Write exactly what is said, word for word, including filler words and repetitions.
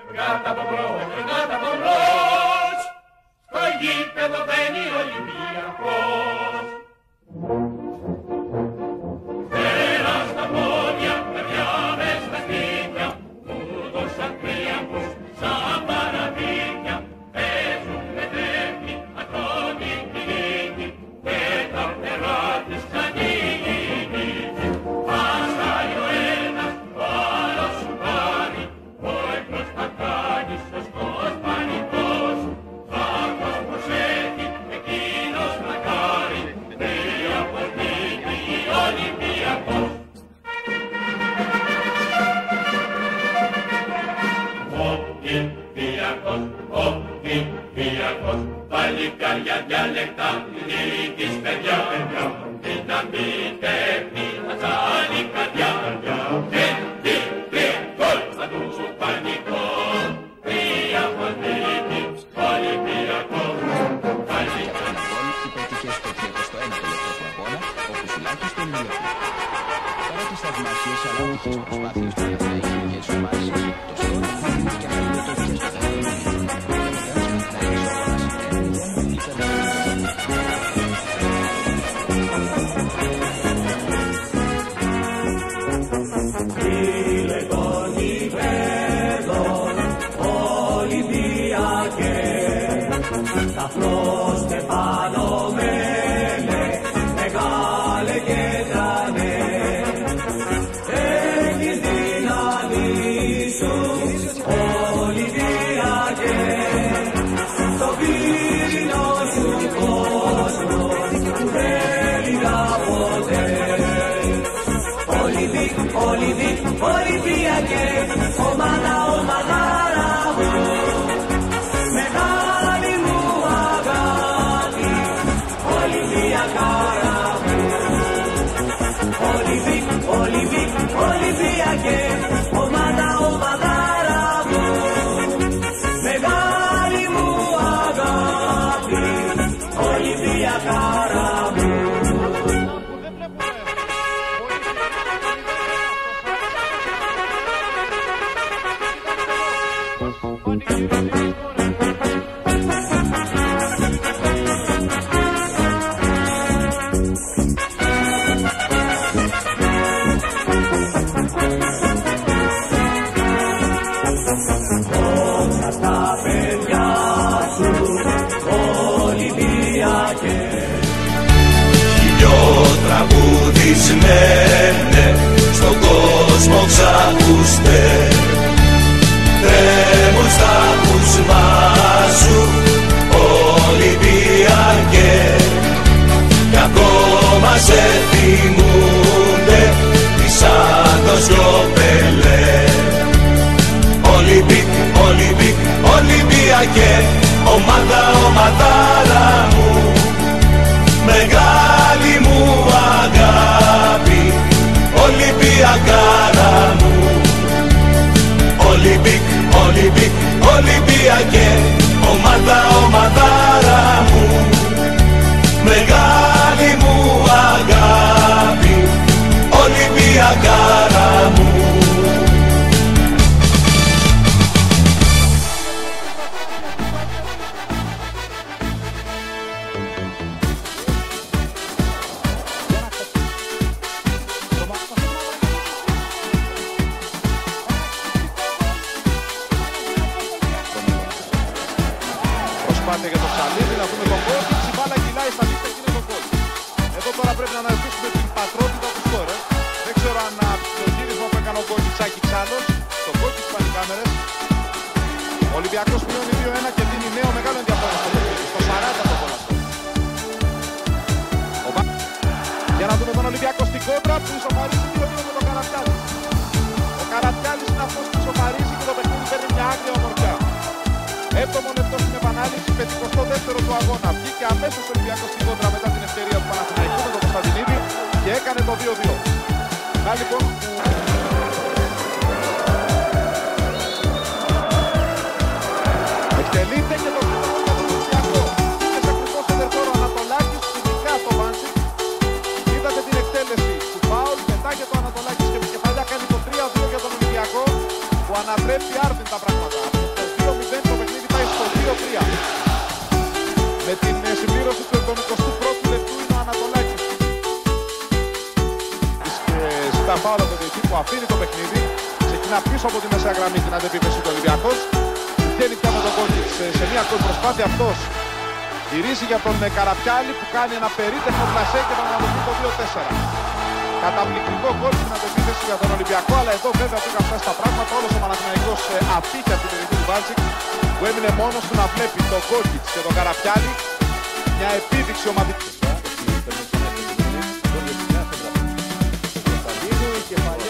κάτω από μπρος, κάτω από μπρος, στο γήπεδο μπαίνει ο Ολυμπιακός. Πέρα στα πόδια, παιδιά μες στα σπίτια, ούτως σαν τρίαμπους, σαν παραδείγια, παίζουν με τρέφη, ακόμη τη νίκη, και τα φτερά τους ανοίγει η νίκη. Πάσχαει ο ένας, ο άλλος σου πάρει, ο εχθρός θα κάνει σωστός πανικός, αυτός προσέχει, εκείνος να κάνει, τρία από νίκη Ολυμπιακός. Ολυμπιακός, Ολυμπιακός, παλικάρια διάλεκτα, νίκης παιδιά, δύναμη τέχνη, ασάλη καρδιά, έτσι τρία γκολ, παντού σου πανικό, τρία από νίκη Ολυμπιακός. Υπέτυχε στο τριαντοστό ένατο λεπτό του αγώνα, όπου τουλάχιστον η Λιωτή. Παρά τις θαυμάσιες αλλά άτυχες προσπάθειες του Παναθηναϊκού για ισοφάριση, το σκορ είναι και αυτό το και στο δεύτερο μήνυμα. Φίλε των γηπέδων, Ολυμπιακέ, σταθμός στεφανωμένε, μεγάλε και τρανέ, έχεις δύναμη σου, Ολυμπιακέ, στο πύρινο σου κόσμο, που δεν λυγά ποτέ. Ολυμπικ, Ολυμπικ, Ολυμπιακέ, ομάδα, ομαδάρα μου, μεγάλη μου αγάπη, Ολυμπιακάρα μου. Ολυμπικ, Ολυμπικ, Ολυμπιακέ, ομάδα, ομαδάρα μου, μεγάλη μου αγάπη, Ολυμπιακάρα μου. Δόξα στα παιδιά σου, Ολυμπιακέ. Χιλιοτραγουδισμένε, στον κόσμο ξακούστε, τρέμουν στα κουσμά σου, Ολυμπιακέ, κι ακόμα σε θυμούνται τις Σάντος κι ο Πελέ. Ολυμπικ, Ολυμπικ, Ολυμπιακέ, ομάδα, ομαδάρα μου, μεγάλη μου αγάπη, Ολυμπιακάρα μου. Ολυμπικ, Ολυμπικ, Ολυμπιακέ, ομάδα, ομαδάρα μου, μεγάλη μου αγάπη, Ολυμπιακάρα μου. Προσπάθεια για το Ψαλίδη, να δούμε τον γκολ. Η μπάλα κυλάει στα δίκτυα και είναι το γκολ. Εδώ τώρα πρέπει να αναζητήσουμε την πατρότητα του σκόρερ. Δεν ξέρω αν το γύρισμα που έκανε ο Γκόκιτσάκη Ξάλλος, το γκολ της πάνε κάμερες. Ο Ολυμπιακός πλέον είναι δύο ένα και δίνει νέο μεγάλο ενδιαφέρον στο παιχνίδι. Στο σαράντα το γκολ αυτό. Για να δούμε τον Ολυμπιακό στην κόντρα που ισοφαρίζει δύο δύο με τον Καραπιάλη. Ο Καραπιάλης είναι αυτός που ισοφαρίζει και το παιχνίδι παίρνει μια άγρια ομορφιά. Έβδομο λεπτό στην επανάληψη, πενηκοστό δεύτερο του αγώνα. Βγήκε αμέσως ο Ολυμπιακός στην κόντρα μετά την ευκαιρία του Παναθηναϊκού με τον Κωνσταντινίδη και έκανε το δύο δύο. Να λοιπόν. Εκτελείται και το τρίτο γκολ του Ολυμπιακού. Και σε κρυφό σεντερφόρο Ανατολάκης, ειδικά στο Βάντσι. Είδατε την εκτέλεση του φάουλ, πετάγεται το Ανατολάκης και με κεφαλιά κάνει το τρία δύο για τον Ολυμπιακό που ανατρέπει άρθιν τα πράγματα. δύο τρία. Με την συμπλήρωση του εβδομηκοστού πρώτου λεπτού είναι ο Ανατολάκης. Ζητά φάουλ από τον διαιτητή που αφήνει το παιχνίδι. Ξεκινά πίσω από τη μεσαία γραμμή την αντεπίθεση του Ολυμπιακός. Βγαίνει πια με τον Κόκκιτς σε μια ακόμη προσπάθεια. Αυτός γυρίζει για τον Καραπιάλη που κάνει ένα περίτεχνο πλασέ και τον αναδοχεί το δύο τέσσερα. Καταπληκτικό γκολ στην αντεπίθεση για τον Ολυμπιακό, αλλά εδώ βέβαια πήγαν φτάσει τα πράγματα. Όλος ο Παναθηναϊκός απήχε από την περιοχή του Βάντσικ που έμεινε μόνος του να βλέπει τον Κόκκιτς και τον Καραπιάλη. Μια επίδειξη ομαδική.